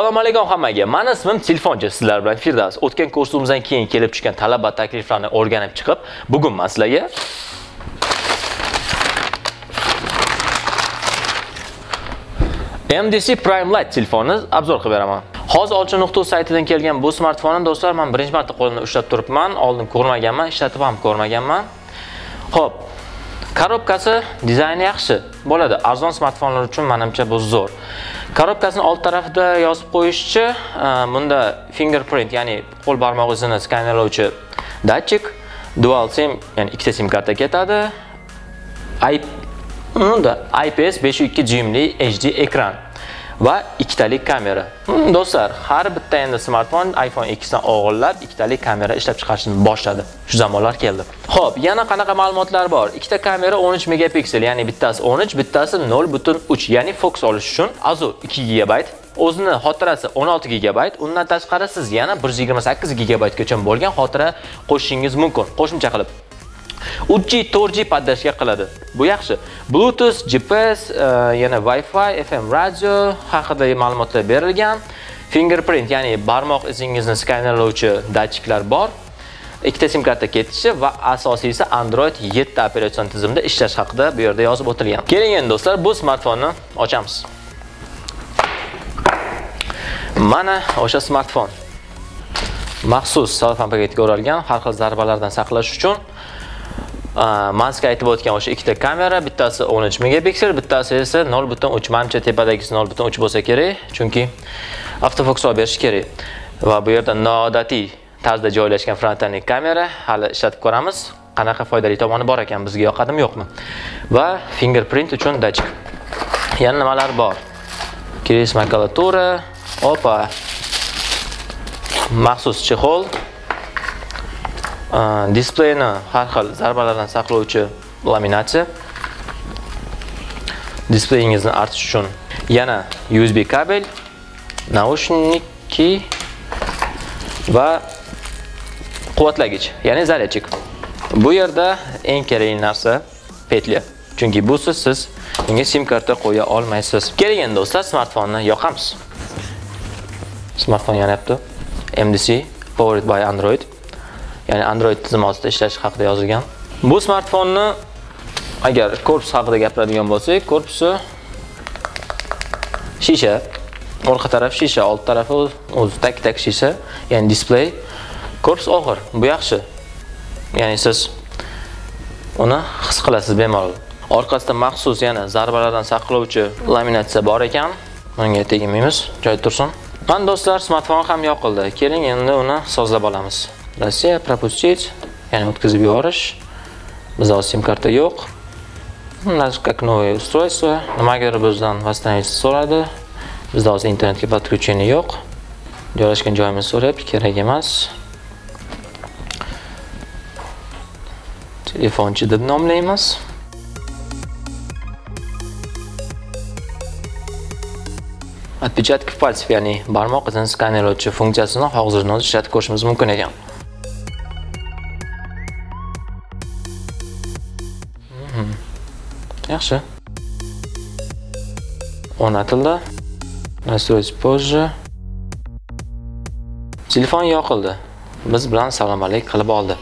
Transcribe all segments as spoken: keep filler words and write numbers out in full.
Assalomu alaykum hammaga. Meni ismim Telefonchi, sizlar bilan Firdavs. O'tgan kursimizdan keyin kelib chiqqan talaba takliflarini o'rganib chiqib, bugun men sizlarga M D C Prime Lite telefonni obzor qilib beraman. Hozir olchi nuqta uz saytidan kelgan bu smartfonni do'stlar, men birinchi marta qo'limda ushlab turibman. Oldin ko'rmaganman, ishlatib ham ko'rmaganman. Xo'p, korobkasi dizayni yaxshi bo'ladi. Arzon smartfonlar uchun menimcha bu zo'r. Korobkasining old tarafida yozib qo'yishchi, bunda fingerprint, ya'ni qo'l barmoq izini skanerlovchi datchik, dual sim, ya'ni ikkita sim karta ketadi. Unda I P S besh nuqta ikki dyuymli H D ekran va ikkitalik kamera. Do'stlar, har bitta endi smartfon iPhone X dan o'g'irlab ikkitalik kamera ishlab chiqarishni boshladi. Shu zamonlar keldi. Xo'p, yana qanaqa ma'lumotlar bor? Ikkita kamera o'n uch megapiksel, ya'ni bittasi o'n uch, bittasi nol butun uch, ya'ni fokus olish uchun azu ikki gigabayt, o'zini xotirasi o'n olti gigabayt, undan tashqari siz yana bir yuz yigirma sakkiz gigabaytgacha bo'lgan xotira qo'shishingiz mumkin, qo'shimcha qilib. uch G, to'rt G podдержка qiladi. Bu yaxshi. Bluetooth, G P S, yana Wi-Fi, F M radio haqida ma'lumotlar berilgan. Fingerprint, ya'ni barmoq izingizni skanerlovchi datchiklar bor. Ikkita sim karta ketishi va asosiysi Android yetti operatsion tizimda ishlash haqida bu yerda yozib o'tilgan. Keling endi do'stlar, bu smartfonni ochamiz. Mana o'sha smartfon. Maxsus salfan paketga o'ralgan, har xil zarbalardan saqlash uchun. Manska aytib o'tgan o'sha ikkita kamera, bittasi o'n uch megapiksel, bittasi esa nol butun uch. Menimcha tepadagisi nol butun uch bo'lsa kerak, chunki avtofokus olib berish kerak. Va bu yerda noodatiy tarzda joylashgan frontalnik kamera, hali ishlatib ko'ramiz. Qanaqa foydali tomoni bor ekan, bizga yoqadimi, yo'qmi? Va fingerprint uchun datchik. Yana nimalar bor? Kirish makulatura, opa. Maxsus chexol. Displeyni har xil zarbalardan saqlovchi laminatsiya. Displeyingizni artish uchun yana U S B kabel, naushniki va quvvatlagich, ya'ni zaryadchik. Bu yerda eng kerakli narsa petля. Chunki busiz siz unga sim karta qo'ya olmaysiz. Keling endi do'stlar, smartfonni yoqamiz. Smartfon yonyapti. M D C Powered by Android. Ya'ni Android tizimi ostida ishlash haqida yozilgan. Bu smartfonni agar korpus haqida gapiradigan bo'lsak, korpusi shisha, orqa taraf shisha, old tarafi o'zi tak-tak shisha, ya'ni displey. Korpus og'ir, bu yaxshi. Ya'ni siz uni his qilasiz bemalol. Orqasida maxsus yana zarbalardan saqlovchi laminatsiya bor ekan. Bunga tegmaymiz, joy tursin. Mana do'stlar, smartfon ham yoqildi. Keling endi uni sozlab olamiz. Rossiya пропустить, ya'ni o'tkazib yuborish. Bizda sim karta yo'q. Nаш как новое устройство. Nimaga bizdan восстановить so'radi. Bizda hozir internetga подключение yo'q. Joylashgan joyimizni so'rayapti, kerak emas. Telefonchi deb nomlaymiz. Отпечатков пальцев, ya'ni barmoq izini skanerlovchi funksiyasini hozirdan ishlatib ko'rishimiz mumkin ekan. Yaxshi. O'rnatildi. Настроить позже. Telefon yoqildi. Biz bilan salom alayk qilib oldi.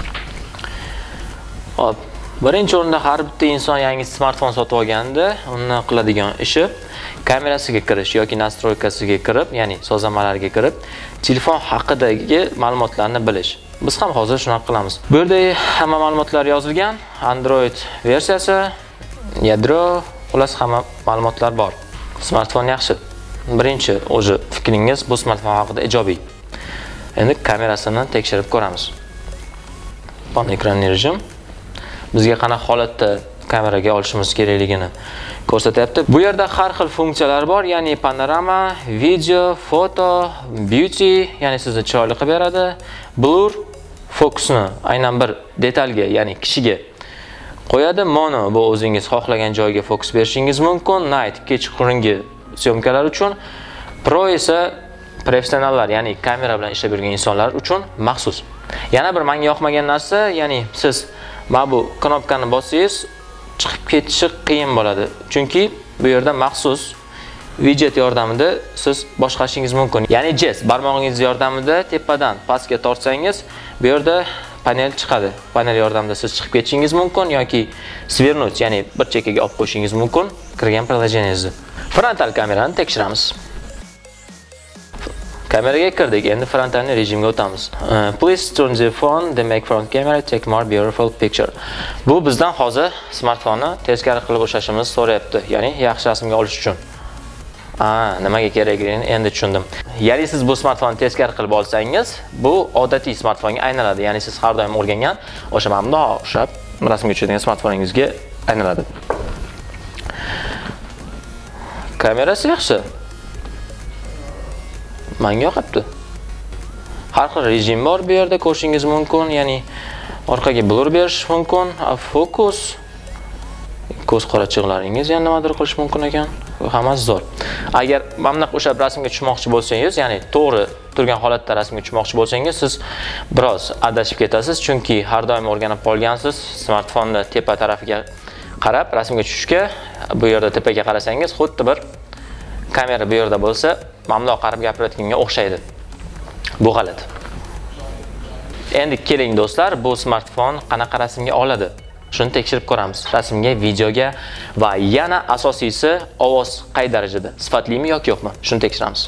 Hop, birinchi o'rinda har bitta inson yangi smartfon sotib olganda, uni qiladigan ishi kamerasiga kirish yoki nastroykasiga kirib, ya'ni sozlamalarga kirib, telefon haqidagi ma'lumotlarni bilish. Biz ham hozir shuni qilamiz. Bu yerda hamma ma'lumotlar yozilgan. Android versiyasi, yadro, xullas hamma ma'lumotlar bor. Smartfon yaxshi. Birinchi o'zi fikringiz bu smartfon haqida ijobiy. Endi kamerasini tekshirib ko'ramiz. Pan ekran rejim bizga qanaqa holatda kameraga olishimiz kerakligini ko'rsatyapti. Bu yerda har xil funksiyalar bor, ya'ni panorama, video, foto, beauty, ya'ni sizni chiroyli qilib beradi. Blur fokusni aynan bir detalga, ya'ni kishiga qo'yadi. Mono bu o'zingiz xohlagan joyga fokus berishingiz mumkin. Night kechqurungi syomkalar uchun. Pro esa professionallar, ya'ni kamera bilan ishlab yurgan insonlar uchun maxsus. Yana bir menga yoqmagan narsa, ya'ni siz mana bu knopkani bossangiz chiqib ketishi qiyin bo'ladi. Chunki bu yerda maxsus widget yordamida siz boshqarishingiz mumkin. Ya'ni jest barmog'ingiz yordamida tepadan pastga tortsangiz, bu yerda panel chiqadi. Panel yordamida siz chiqib ketishingiz mumkin yoki sвернуть, ya'ni bir chekkaga olib qo'yishingiz mumkin kirgan приложениеңizni. Frontal kamerani tekshiramiz. Kameraga kirdik. Endi frontalni rejimga o'tamiz. Uh, please turn the phone, the make front camera take more beautiful picture. Bu bizdan hozir smartfonni teskari qilib o'shashimizni so'rayapti. Ya'ni yaxshi rasmga olish uchun. Ha, nimaga kerakligini endi tushundim. Ya'ni siz bu smartfonni teskari qilib olsangiz, bu odatiy smartfonga aylanadi. Ya'ni siz har doim o'rgangan o'sha mamno o'xshab rasmga tushadigan smartfoningizga aylanadi. Kamerasi yaxshi. Menga yoqibdi. Har xil rejim bor bu yerda ko'rishingiz mumkin, ya'ni orqaga blur berish mumkin, fokus, ko'z qorachiqlaringiz yana nimadir qilish mumkin ekan. Hammasi zo'r. Agar mana o'sha rasmga tushmoqchi bo'lsangiz, ya'ni to'g'ri turgan holatda rasmga tushmoqchi bo'lsangiz, siz biroz adashib ketasiz, chunki har doim o'rganib qolgansiz, smartfonni tepa tarafiga qarab rasmga tushishga, bu yerda tepaga qarasangiz, xuddi bir kamera bu yerda bo'lsa, mamlo qarab gapirayotganga o'xshaydi. Bu g'alati. Endi keling do'stlar, bu smartfon qanaqa rasmga oladi? Shuni tekshirib ko'ramiz. Rasmga, videoga va yana asosiysi ovoz qay darajada, sifatlimi yoki yo'qmi? Shuni tekshiramiz.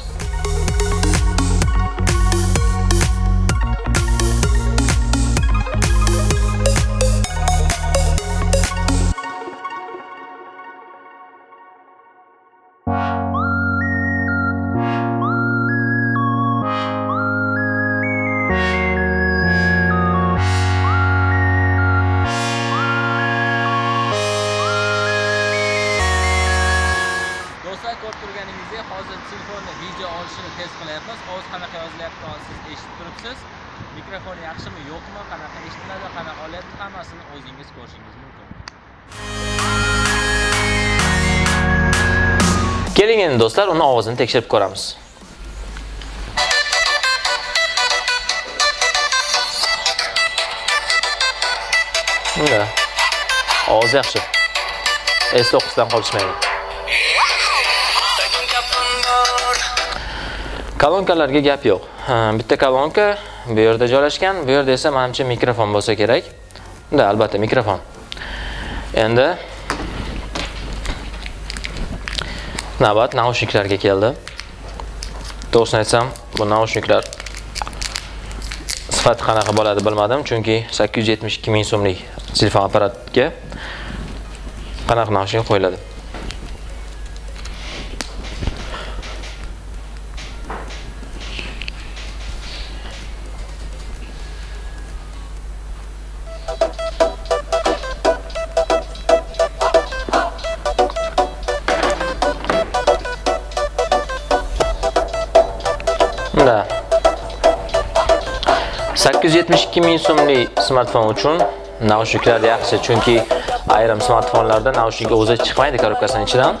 turganingizda hozir telefonni video olishini test qilyapmiz. Ovoz qanaqa yozilyapti siz eshitib turibsiz. Mikrofon yaxshimi yo'qmi, qanaqa eshitiladi, qanaqa olyapti, hammasini o'zingiz ko'rishingiz mumkin. Keling endi do'stlar, uni ovozini tekshirib ko'ramiz. Bunda ovoz yaxshi. S to'qqiz dan qolishmaydi. Kolonkalarga gap yo'q. Bitta kolonka bu yerda joylashgan, bu yerda esa menimcha mikrofon bo'lsa kerak. Unda albatta mikrofon. Endi navbat naushniklarga keldi. To'g'risini aytsam, bu naushniklar sifati qanaqa bo'ladi bilmadim, chunki sakkiz yuz yetmish ikki ming so'mlik telefon apparatga qanaqa naushnik qo'yiladi. sakkiz yuz yetmish ikki ming so'mlik smartfon uchun naushniklar yaxshi, chunki ayrim smartfonlarda naushnik o'zi chiqmaydi korobkasining ichidan.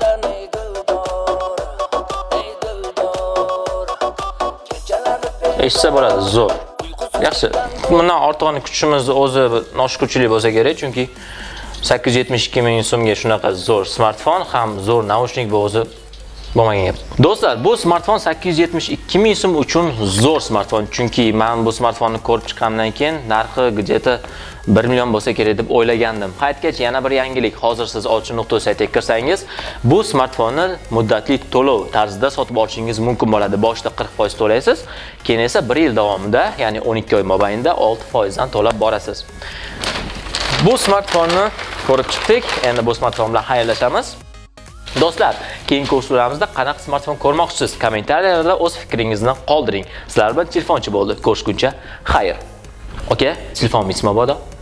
Eshitsa bo'ladi, zo'r. Yaxshi. Bundan ortig'ini kutishimiz o'zi noshukrchilik bo'lsa kerak, chunki sakkiz yuz yetmish ikki ming so'mga shunaqa zo'r smartfon ham zo'r naushnik bu o'zi bo'lmagan gap. Do'stlar, bu smartfon sakkiz yuz yetmish ikki ming so'm uchun zo'r smartfon, chunki men bu smartfonni ko'rib chiqqandan keyin narxi где-то bir million bo'lsa kerak deb o'ylagandim. Qaytgach yana bir yangilik. Hozir siz oltin nuqta uz saytiga kirsangiz, bu smartfonni muddatli to'lov tarzida sotib olishingiz mumkin bo'ladi. Boshida qirq foiz to'laysiz, keyin esa bir yil davomida, ya'ni o'n ikki oy mobaynida olti foiz dan to'lab borasiz. Bu smartfonni ko'rib chiqdik. Endi bu smartfon bilan xayrlashamiz. Do'stlar, keyingi kurslarımizda qanaqa smartfon ko'rmoqchisiz? Kommentariyalarda o'z fikringizni qoldiring. Sizlar bilan telefonchi bo'ldi. Ko'rishguncha xayr. Okay? Telefon bitsin mabodo.